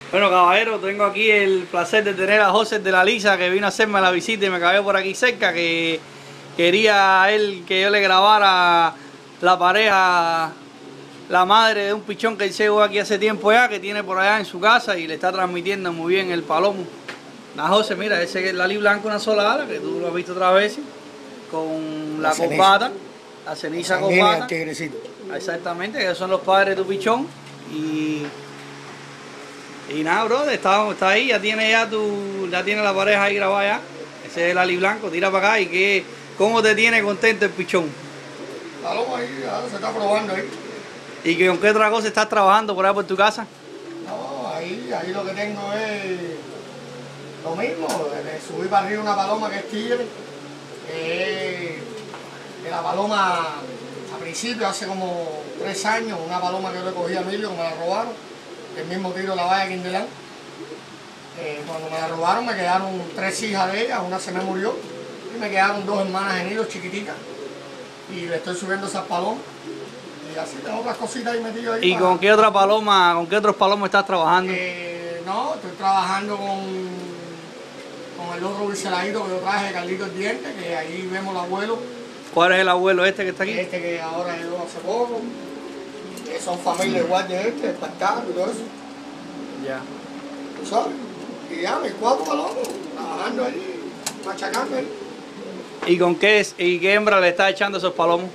Bueno, caballero, tengo aquí el placer de tener a José de la Lisa, que vino a hacerme la visita y me cayó por aquí cerca, que quería él que yo le grabara la pareja, la madre de un pichón que él llegó aquí hace tiempo ya, que tiene por allá en su casa y le está transmitiendo muy bien el palomo. José, mira, ese es el Lali blanco, una sola ala, que tú lo has visto otra vez, con la corbata, la ceniza corbata. Exactamente, que son los padres de tu pichón. Y nada, bro, está ahí, ya tiene la pareja ahí grabada ya. Ese es el Ali blanco, tira para acá. ¿Y cómo te tiene contento el pichón? Palomo ahí, ya se está probando ahí. ¿Y con qué otra cosa estás trabajando por ahí por tu casa? No, ahí lo que tengo es lo mismo, de subir para arriba una paloma que es tigre. Que la paloma, a principio, hace como 3 años, una paloma que yo le cogí a Emilio, que me la robaron, el mismo tiro de la valla Quindelán. Cuando me la robaron me quedaron 3 hijas de ella, una se me murió, y me quedaron 2 hermanas en hilo chiquiticas, y le estoy subiendo esas palomas. Y así tengo otras cositas ahí metidas ahí. ¿Y con qué otra paloma, con qué otros palomos estás trabajando? No, estoy trabajando con el otro biseladito que yo traje de Carlito el Diente, que ahí vemos el abuelo. ¿Cuál es el abuelo este que está aquí? Este que ahora llegó hace poco. Que son familia igual de este, Espartaco y todo eso. Ya. ¿Tú sabes? Y ya, mis 4 palomos, trabajando ahí, machacando ahí. ¿Y qué hembra le está echando esos palomos?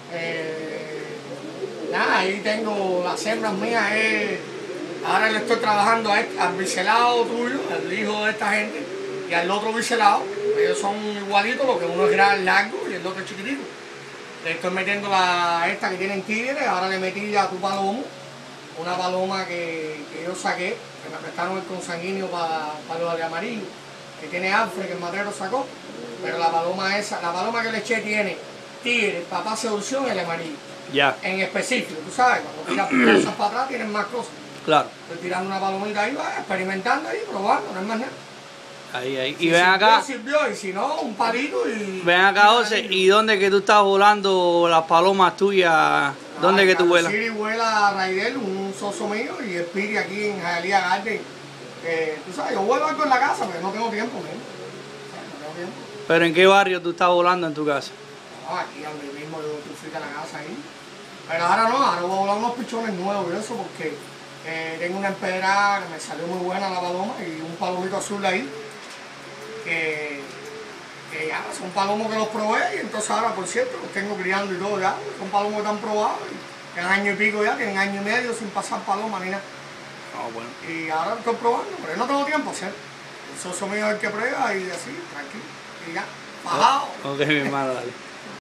Nada, ahí tengo las hembras mías. Ahora le estoy trabajando al biselado tuyo, al hijo de esta gente, y al otro biselado. Ellos son igualitos, porque uno es gran, largo y el otro es chiquitito. Le estoy metiendo esta que tienen tigres, ahora le metí a tu palomo, una paloma que yo saqué, que me prestaron el consanguíneo para los de amarillo, que tiene Alfred, que el matrero sacó, pero la paloma que le eché tiene tigre, papá seducción y el amarillo. Ya. En específico, tú sabes, cuando tiras cosas para atrás tienen más cosas. Claro. Estoy tirando una palomita ahí, experimentando ahí, probando, no es más nada. Ahí. Si Y ven acá. sirvió, y si no, un palito y... Ven acá, José, ¿y dónde que tú estás volando las palomas tuyas? ¿Dónde que tú vuelas? Siri vuela a Raidel, un socio mío, y el Piri aquí en Hialeah Garden. Tú sabes, yo vuelo algo en la casa, pero no tengo tiempo, ¿no? No tengo tiempo. ¿Pero en qué barrio tú estás volando en tu casa? No, aquí donde mismo yo frita la casa ahí. Pero ahora no, ahora voy a volar unos pichones nuevos y eso, porque tengo una empedra que me salió muy buena la paloma y un palomito azul ahí. Que ya son palomos que los probé y entonces ahora, por cierto, los tengo criando y todo ya. Son palomos que están probados, que tienen año y pico ya, tienen año y medio sin pasar paloma ni nada. Bueno. Y ahora lo estoy probando, pero yo no tengo tiempo a hacer. El socio mío es el que prueba y así, tranquilo. Y ya, bajado. Ok, mi hermano, dale.